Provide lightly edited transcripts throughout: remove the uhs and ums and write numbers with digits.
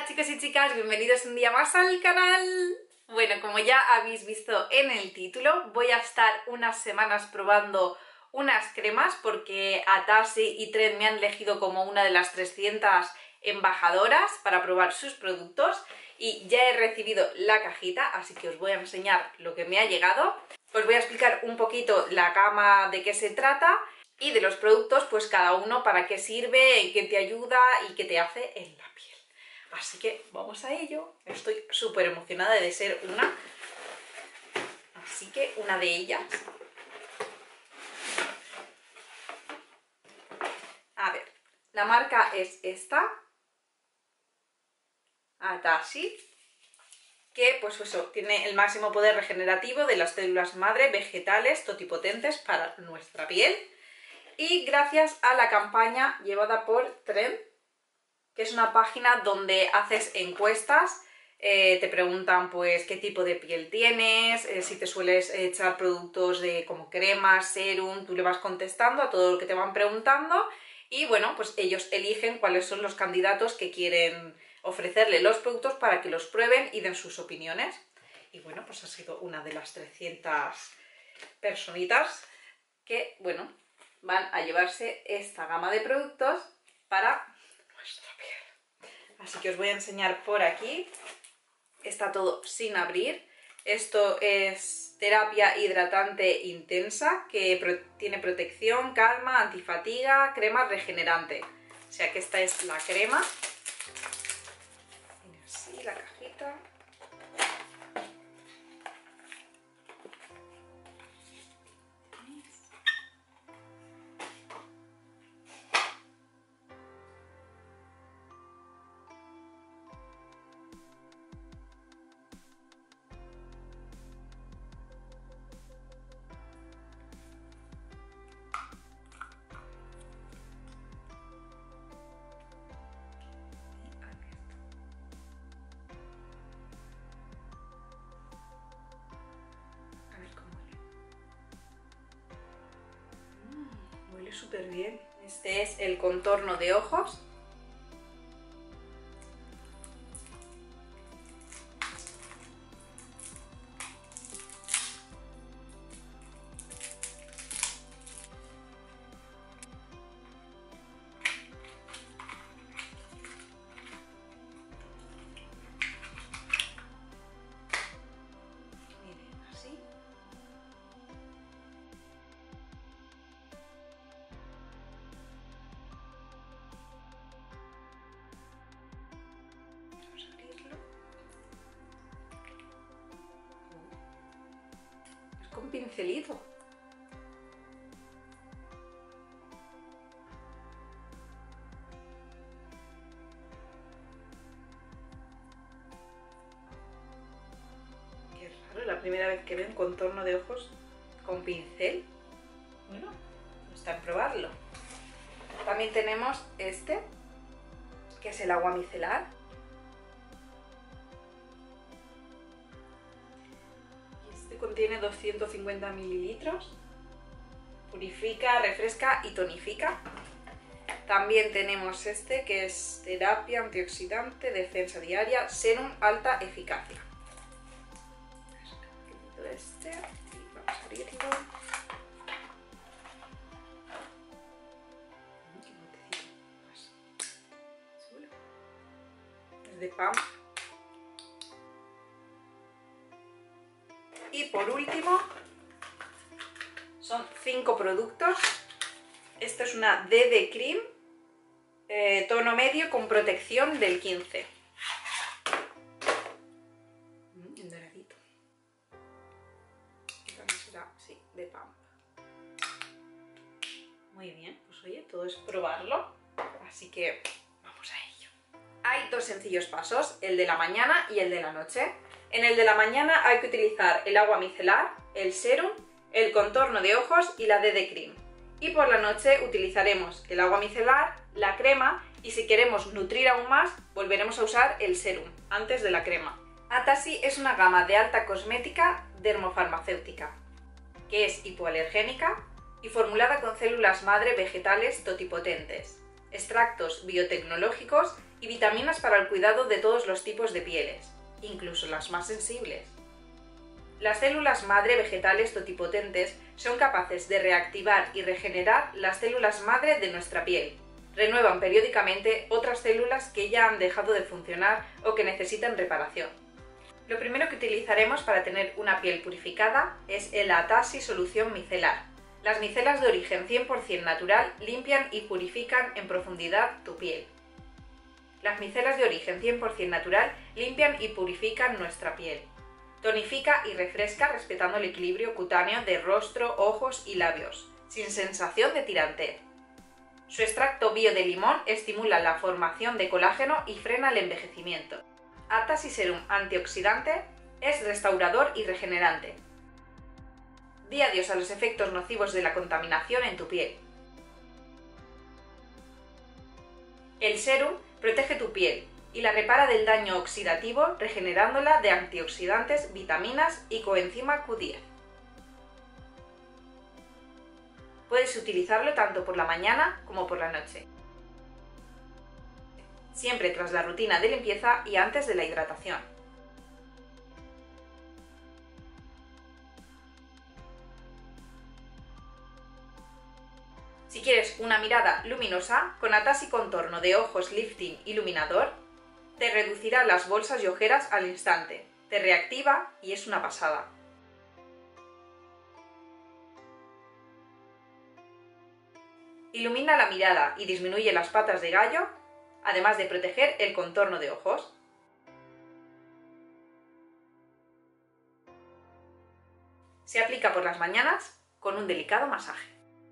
Hola chicos y chicas, bienvenidos un día más al canal. Bueno, como ya habéis visto en el título, voy a estar unas semanas probando unas cremas porque Atasi y Trend me han elegido como una de las 300 embajadoras para probar sus productos y ya he recibido la cajita, así que os voy a enseñar lo que me ha llegado. Os voy a explicar un poquito la gama de qué se trata y de los productos, pues cada uno para qué sirve, en qué te ayuda y qué te hace en la piel. Así que vamos a ello. Estoy súper emocionada de ser una. Así que una de ellas. A ver, la marca es esta. Atasi. Que pues eso, tiene el máximo poder regenerativo de las células madre vegetales totipotentes para nuestra piel. Y gracias a la campaña llevada por Trend, que es una página donde haces encuestas, te preguntan pues qué tipo de piel tienes, si te sueles echar productos como cremas, serum, tú le vas contestando a todo lo que te van preguntando y bueno, pues ellos eligen cuáles son los candidatos que quieren ofrecerle los productos para que los prueben y den sus opiniones. Y bueno, pues ha sido una de las 300 personitas que, bueno, van a llevarse esta gama de productos para nuestra piel. Así que os voy a enseñar por aquí. Está todo sin abrir. Esto es terapia hidratante intensa que tiene protección, calma, antifatiga, crema regenerante. O sea que esta es la crema. Viene así la cajita. Huele súper bien. Este es el contorno de ojos. Miren, así. Con pincelito. Qué raro, la primera vez que veo un contorno de ojos con pincel. Bueno, está en probarlo. También tenemos este, que es el agua micelar. Contiene 250 mililitros, purifica, refresca y tonifica. También tenemos este que es terapia antioxidante, defensa diaria, serum alta eficacia. Este y vamos a abrirlo. Es de Pam. Y por último, son 5 productos. Esto es una DD Cream, tono medio con protección del 15. En doradito. También será, sí, de Pampa. Muy bien, pues oye, todo es probarlo. Así que vamos a ello. Hay 2 sencillos pasos, el de la mañana y el de la noche. En el de la mañana hay que utilizar el agua micelar, el serum, el contorno de ojos y la DD Cream. Y por la noche utilizaremos el agua micelar, la crema y si queremos nutrir aún más, volveremos a usar el serum antes de la crema. Atasi es una gama de alta cosmética dermofarmacéutica, que es hipoalergénica y formulada con células madre vegetales totipotentes, extractos biotecnológicos y vitaminas para el cuidado de todos los tipos de pieles, incluso las más sensibles. Las células madre vegetales totipotentes son capaces de reactivar y regenerar las células madre de nuestra piel. Renuevan periódicamente otras células que ya han dejado de funcionar o que necesitan reparación. Lo primero que utilizaremos para tener una piel purificada es el Atasi Solución Micelar. Las micelas de origen 100% natural limpian y purifican en profundidad tu piel. Las micelas de origen 100% natural limpian y purifican nuestra piel. Tonifica y refresca respetando el equilibrio cutáneo de rostro, ojos y labios, sin sensación de tirantez. Su extracto bio de limón estimula la formación de colágeno y frena el envejecimiento. Atasi Serum Antioxidante es restaurador y regenerante. Di adiós a los efectos nocivos de la contaminación en tu piel. El serum protege tu piel y la repara del daño oxidativo regenerándola de antioxidantes, vitaminas y coenzima Q10. Puedes utilizarlo tanto por la mañana como por la noche, siempre tras la rutina de limpieza y antes de la hidratación. Si quieres una mirada luminosa, con Atasi Contorno de Ojos Lifting Iluminador, te reducirá las bolsas y ojeras al instante, te reactiva y es una pasada. Ilumina la mirada y disminuye las patas de gallo, además de proteger el contorno de ojos. Se aplica por las mañanas con un delicado masaje.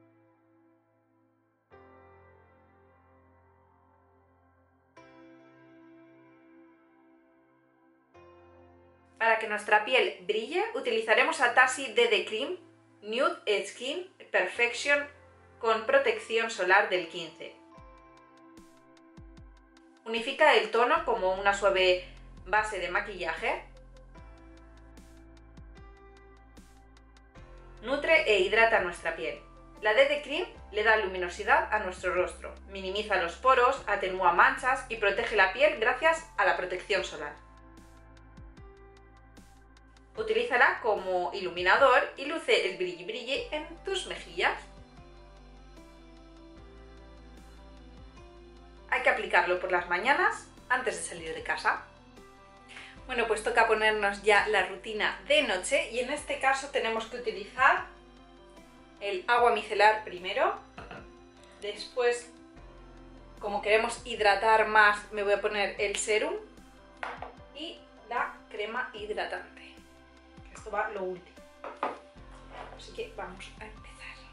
Para que nuestra piel brille, utilizaremos Atasi DD Cream Nude Skin Perfection con protección solar del 15. Unifica el tono como una suave base de maquillaje. Nutre e hidrata nuestra piel. La DD Cream le da luminosidad a nuestro rostro, minimiza los poros, atenúa manchas y protege la piel gracias a la protección solar. Utilízala como iluminador y luce el brilli brilli en tus mejillas. Hay que aplicarlo por las mañanas antes de salir de casa. Bueno, pues toca ponernos ya la rutina de noche y en este caso tenemos que utilizar el agua micelar primero. Después, como queremos hidratar más, me voy a poner el serum y la crema hidratante. Esto va lo último. Así que vamos a empezar.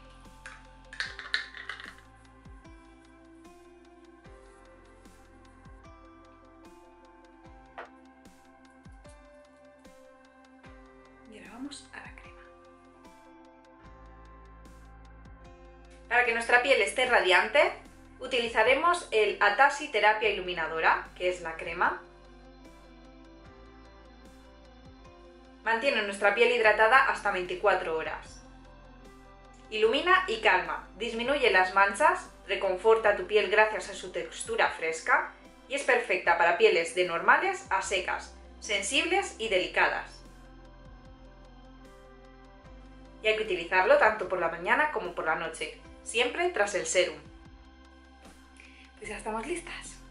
Y ahora vamos a la crema. Para que nuestra piel esté radiante, utilizaremos el Atasi Terapia Iluminadora, que es la crema. Mantiene nuestra piel hidratada hasta 24 horas. Ilumina y calma, disminuye las manchas, reconforta tu piel gracias a su textura fresca y es perfecta para pieles de normales a secas, sensibles y delicadas. Y hay que utilizarlo tanto por la mañana como por la noche, siempre tras el serum. Pues ya estamos listas.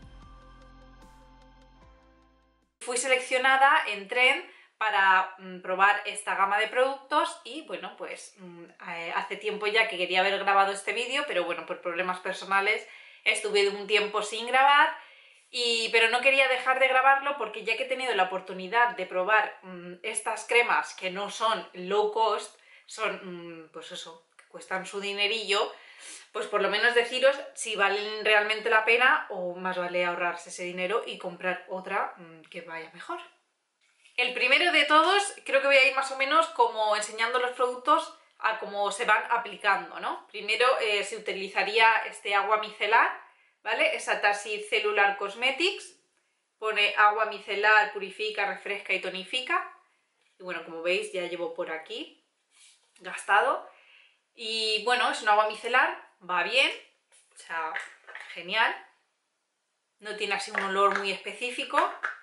Fui seleccionada en Trend para probar esta gama de productos y bueno, pues hace tiempo ya que quería haber grabado este vídeo, pero bueno, por problemas personales estuve un tiempo sin grabar, pero no quería dejar de grabarlo porque ya que he tenido la oportunidad de probar estas cremas que no son low cost, son pues eso, que cuestan su dinerillo, pues por lo menos deciros si valen realmente la pena o más vale ahorrarse ese dinero y comprar otra que vaya mejor. El primero de todos, creo que voy a ir más o menos como enseñando los productos a cómo se van aplicando, ¿no? Primero se utilizaría este agua micelar, ¿vale? Es Atasi Cellular Cosmetics, pone agua micelar, purifica, refresca y tonifica. Y bueno, como veis ya llevo por aquí gastado. Y bueno, es un agua micelar, va bien, o sea, genial. no tiene así un olor muy específico,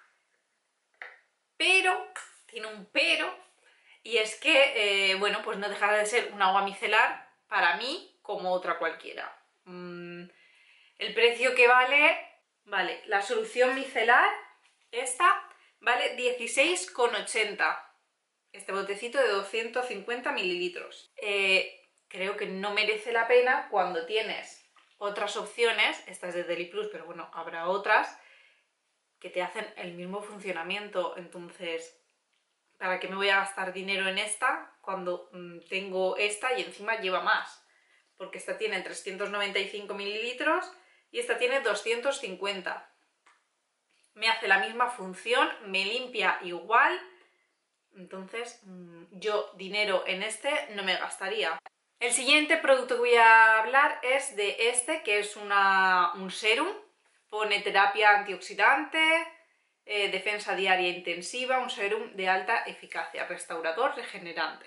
pero, tiene un pero, y es que, bueno, pues no dejará de ser un agua micelar para mí como otra cualquiera. El precio que vale, la solución micelar, esta, vale 16,80. Este botecito de 250 mililitros. Creo que no merece la pena cuando tienes otras opciones, esta es de Deli Plus, pero bueno, habrá otras, que te hacen el mismo funcionamiento. Entonces, ¿para qué me voy a gastar dinero en esta cuando tengo esta y encima lleva más? Porque esta tiene 395 mililitros y esta tiene 250. Me hace la misma función, me limpia igual. Entonces, yo dinero en este no me gastaría. El siguiente producto que voy a hablar es de este, que es un serum. Pone terapia antioxidante, defensa diaria intensiva, un serum de alta eficacia, restaurador, regenerante.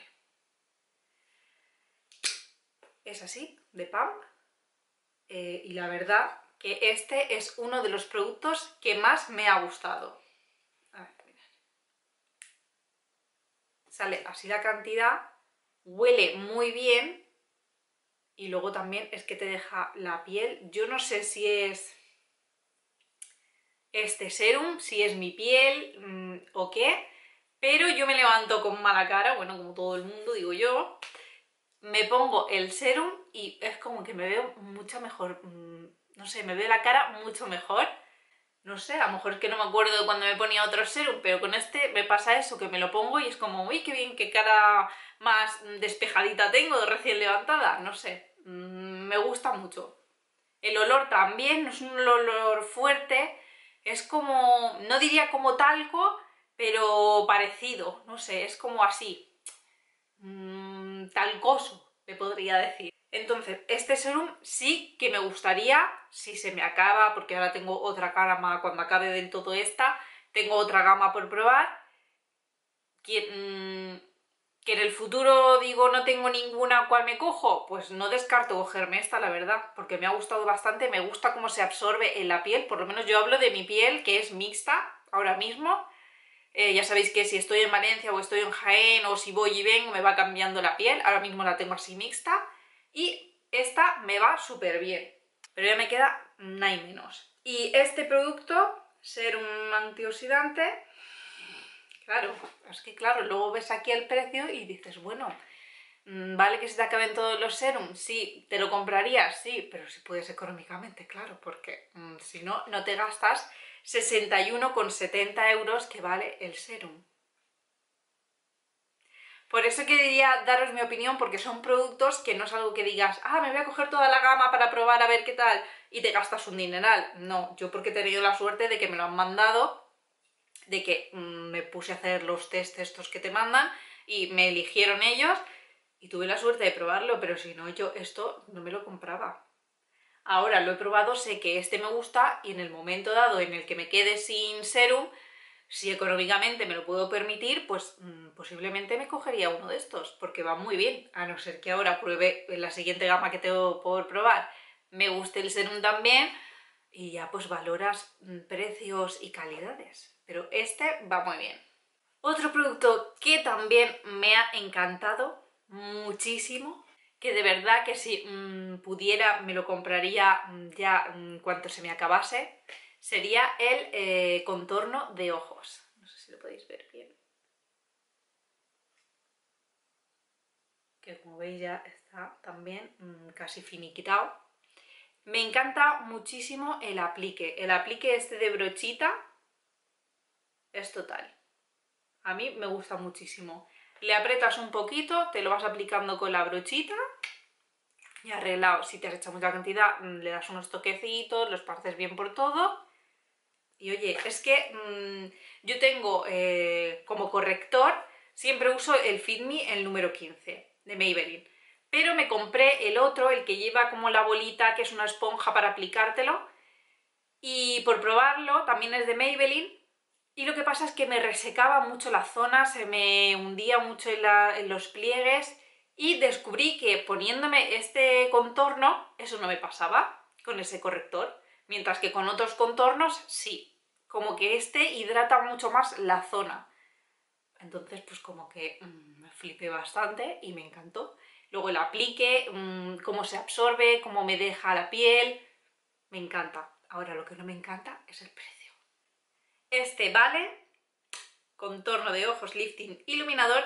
Es así, de pump. Y la verdad que este es uno de los productos que más me ha gustado. A ver, mirad. Sale así la cantidad, huele muy bien y luego también es que te deja la piel. Yo no sé si es este serum, si es mi piel o qué, pero yo me levanto con mala cara, bueno, como todo el mundo, digo yo, me pongo el serum y es como que me veo mucho mejor, no sé, me veo la cara mucho mejor. No sé, a lo mejor es que no me acuerdo de cuando me ponía otro serum, pero con este me pasa eso, que me lo pongo y es como, uy, qué bien, qué cara más despejadita tengo de recién levantada, no sé, me gusta mucho. El olor también, no es un olor fuerte, es como, no diría como talco, pero parecido, no sé, es como así, talcoso, me podría decir. Entonces, este serum sí que me gustaría, si se me acaba, porque ahora tengo otra gama, cuando acabe del todo esta, tengo otra gama por probar, que en el futuro digo no tengo ninguna cual me cojo, pues no descarto cogerme esta, la verdad, porque me ha gustado bastante, me gusta cómo se absorbe en la piel, por lo menos yo hablo de mi piel, que es mixta ahora mismo. Ya sabéis que si estoy en Valencia o estoy en Jaén o si voy y vengo me va cambiando la piel, ahora mismo la tengo así mixta y esta me va súper bien, pero ya me queda nada y menos. Y este producto, serum antioxidante, claro, es que claro, luego ves aquí el precio y dices, bueno, vale que se te acaben todos los serums, sí, ¿te lo comprarías? Sí, pero si puedes económicamente, claro, porque si no, no te gastas 61,70 euros que vale el serum. Por eso quería daros mi opinión, porque son productos que no es algo que digas, ah, me voy a coger toda la gama para probar a ver qué tal, y te gastas un dineral. No, yo porque he tenido la suerte de que me lo han mandado, de que me puse a hacer los test estos que te mandan, y me eligieron ellos, y tuve la suerte de probarlo, pero si no, yo esto no me lo compraba. Ahora lo he probado, sé que este me gusta, y en el momento dado en el que me quede sin serum, si económicamente me lo puedo permitir, pues posiblemente me cogería uno de estos, porque va muy bien, a no ser que ahora pruebe la siguiente gama que tengo por probar, me guste el serum también, y ya pues valoras precios y calidades, pero este va muy bien. Otro producto que también me ha encantado muchísimo, que de verdad que si pudiera me lo compraría ya en cuanto se me acabase, sería el contorno de ojos. No sé si lo podéis ver bien. Que como veis ya está también casi finiquitado. Me encanta muchísimo el aplique. El aplique este de brochita es total. A mí me gusta muchísimo. Le aprietas un poquito, te lo vas aplicando con la brochita y arreglado. Si te has echado mucha cantidad, le das unos toquecitos, lo esparces bien por todo. Y oye, es que yo tengo como corrector, siempre uso el Fit Me, el número 15 de Maybelline. Pero me compré el otro, el que lleva como la bolita, que es una esponja para aplicártelo. Y por probarlo, también es de Maybelline. Y lo que pasa es que me resecaba mucho la zona, se me hundía mucho en los pliegues. Y descubrí que poniéndome este contorno, eso no me pasaba con ese corrector. mientras que con otros contornos sí, como que este hidrata mucho más la zona. Entonces pues como que me flipé bastante y me encantó. Luego el aplique, cómo se absorbe, cómo me deja la piel, me encanta. Ahora lo que no me encanta es el precio. Este vale, contorno de ojos lifting iluminador,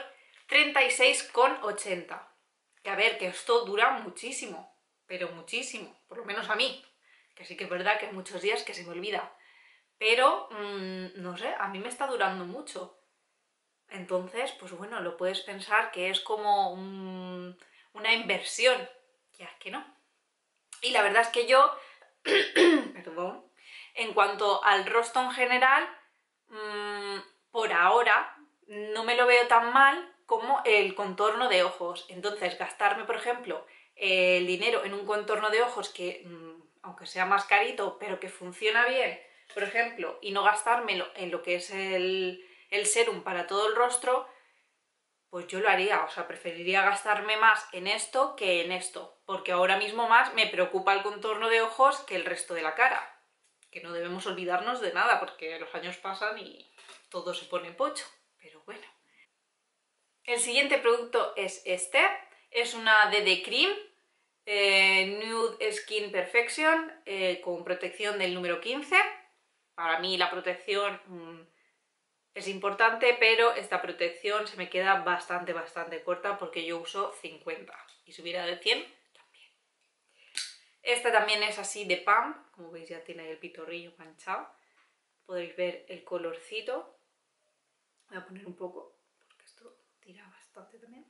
36,80. Que a ver, que esto dura muchísimo, pero muchísimo, por lo menos a mí. Que sí que es verdad que hay muchos días que se me olvida. Pero, no sé, a mí me está durando mucho. Entonces, pues bueno, lo puedes pensar que es como una inversión. Ya es que no. Y la verdad es que yo, perdón, en cuanto al rostro en general, por ahora no me lo veo tan mal como el contorno de ojos. Entonces, gastarme, por ejemplo, el dinero en un contorno de ojos que, aunque sea más carito, pero que funciona bien, por ejemplo, y no gastármelo en lo que es el serum para todo el rostro, pues yo lo haría, o sea, preferiría gastarme más en esto que en esto, porque ahora mismo más me preocupa el contorno de ojos que el resto de la cara, que no debemos olvidarnos de nada, porque los años pasan y todo se pone pocho, pero bueno. El siguiente producto es este, es una DD Cream, Nude Skin Perfection, con protección del número 15. Para mí la protección es importante, pero esta protección se me queda bastante corta porque yo uso 50 y si hubiera de 100 también. Esta también es así de PAM, como veis ya tiene el pitorrillo manchado. Podéis ver el colorcito. Voy a poner un poco porque esto tira bastante también.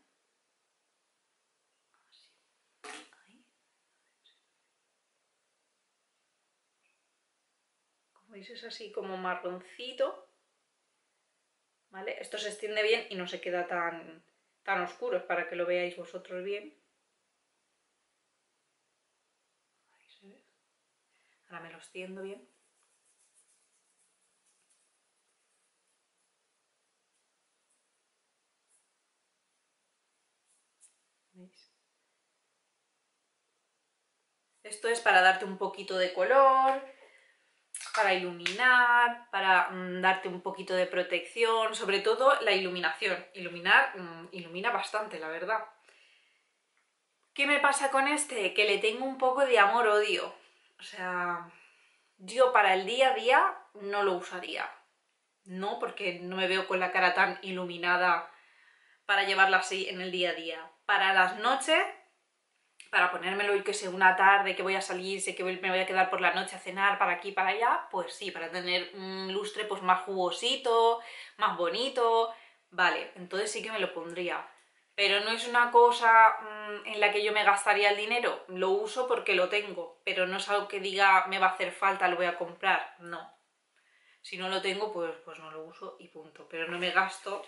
Así. Ahí. Como veis es así como marroncito. ¿Vale? Esto se extiende bien y no se queda tan oscuro, es para que lo veáis vosotros bien. Ahí se ve. Ahora me lo extiendo bien. ¿Veis? Esto es para darte un poquito de color, para iluminar, para darte un poquito de protección, sobre todo la iluminación. Iluminar ilumina bastante, la verdad. ¿Qué me pasa con este? Que le tengo un poco de amor-odio. O sea, yo para el día a día no lo usaría. No, porque no me veo con la cara tan iluminada para llevarla así en el día a día. Para las noches, para ponérmelo y que sea una tarde, que voy a salir, sé que me voy a quedar por la noche a cenar para aquí, para allá, pues sí, para tener un lustre pues más jugosito, más bonito, vale, entonces sí que me lo pondría. Pero no es una cosa en la que yo me gastaría el dinero, lo uso porque lo tengo, pero no es algo que diga me va a hacer falta, lo voy a comprar, no. Si no lo tengo, pues no lo uso y punto, pero no me gasto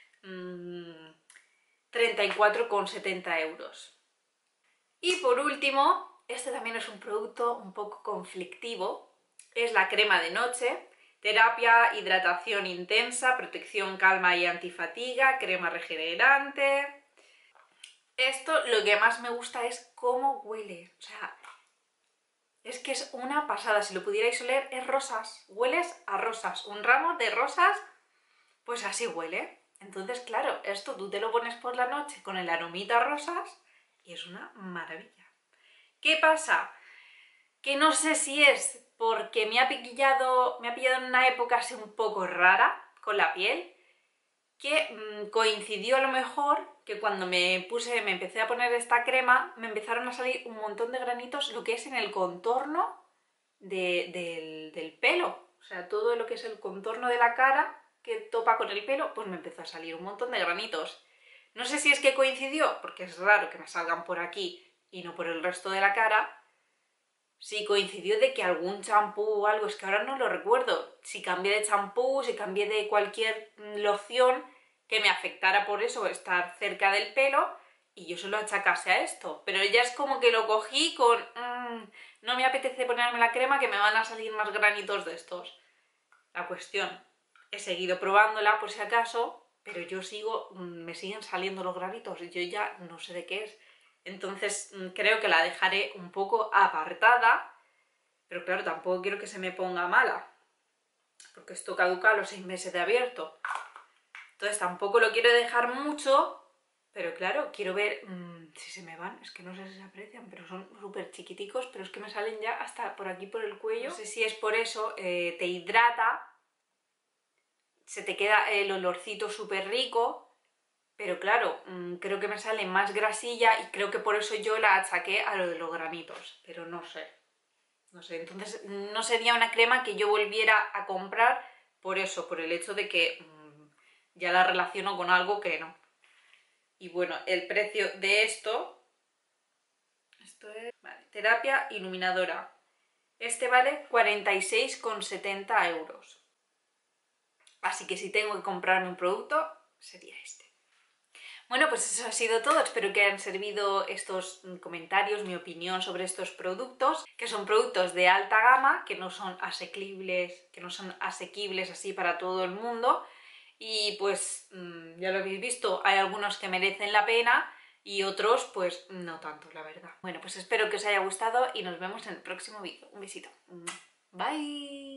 34,70 euros. Y por último, este también es un producto un poco conflictivo, es la crema de noche, terapia, hidratación intensa, protección, calma y antifatiga, crema regenerante. Esto lo que más me gusta es cómo huele, o sea, es que es una pasada, si lo pudierais oler es rosas, hueles a rosas, un ramo de rosas, pues así huele. Entonces, claro, esto tú te lo pones por la noche con el aromita a rosas y es una maravilla. ¿Qué pasa? Que no sé si es porque me ha pillado en una época así un poco rara con la piel, que coincidió a lo mejor que cuando me empecé a poner esta crema, me empezaron a salir un montón de granitos, lo que es en el contorno del pelo. O sea, todo lo que es el contorno de la cara que topa con el pelo, pues me empezó a salir un montón de granitos. No sé si es que coincidió, porque es raro que me salgan por aquí y no por el resto de la cara. Si coincidió de que algún champú o algo, es que ahora no lo recuerdo. Si cambié de champú, si cambié de cualquier loción que me afectara por eso, estar cerca del pelo, y yo se lo achacase a esto. Pero ya es como que lo cogí con... no me apetece ponerme la crema que me van a salir más granitos de estos. La cuestión, he seguido probándola por si acaso, pero yo me siguen saliendo los granitos y yo ya no sé de qué es. Entonces creo que la dejaré un poco apartada Pero claro, tampoco quiero que se me ponga mala, porque esto caduca a los 6 meses de abierto. Entonces tampoco lo quiero dejar mucho, pero claro, quiero ver si se me van. Es que no sé si se aprecian, pero son súper chiquiticos, pero es que me salen ya hasta por aquí, por el cuello. No sé si es por eso, te hidrata, se te queda el olorcito súper rico, pero claro, creo que me sale más grasilla y creo que por eso yo la achaqué a lo de los granitos, pero no sé. No sé, entonces no sería una crema que yo volviera a comprar por eso, por el hecho de que ya la relaciono con algo que no. Y bueno, el precio de esto es, vale, terapia iluminadora. Este vale 46,70 euros. Así que si tengo que comprarme un producto, sería este. Bueno, pues eso ha sido todo. Espero que hayan servido estos comentarios, mi opinión sobre estos productos, que son productos de alta gama, que no son asequibles así para todo el mundo. Y pues ya lo habéis visto, hay algunos que merecen la pena y otros pues no tanto, la verdad. Bueno, pues espero que os haya gustado y nos vemos en el próximo vídeo. Un besito. Bye.